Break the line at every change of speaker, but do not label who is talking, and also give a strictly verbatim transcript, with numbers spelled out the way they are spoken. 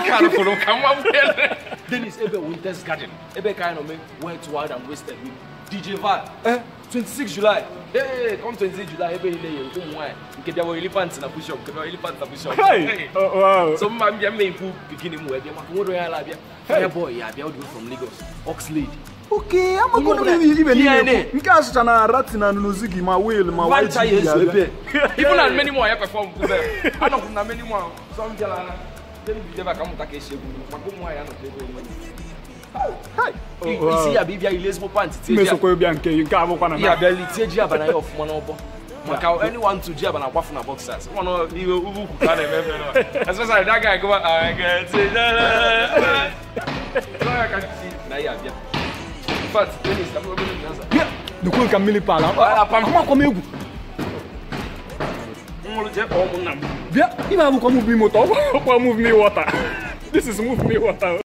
can't follow. Come on, Dennis, Ebe Winter's Garden. Ebe kind of me went wild and wasted with Deejay Val. Eh? twenty-sixth July. Hey, come twenty-sixth July. Ebe ile ye. Come why? Nke there were elephants in a push up. There were elephants in a push up.
Hey. Oh wow.
So man, be me pu beginning mu. Be ma ko do ya la bia. Fireboy ya bia from Lagos. Oxlade.
Okay, I'm going to leave even here. Because I'm a rat in a nuzigi, my will, my wife.
Even as many more I perform. I don't know many more. Some Jalana. Then we never come to Takeshi. Hi. You see a baby, I lesbo pants.
Mesokobianke, you can't open a
belly. Jabana of Monobo. Macau, anyone to jab and a waffle boxers. One of you who can't remember. As well as that guy go, I can say that. I can see Naya. But Dennis, I'm going to answer.
Yeah, the cool can really pala. I'm coming. Yeah, you have to come move me motor. Move me water. This is move me water.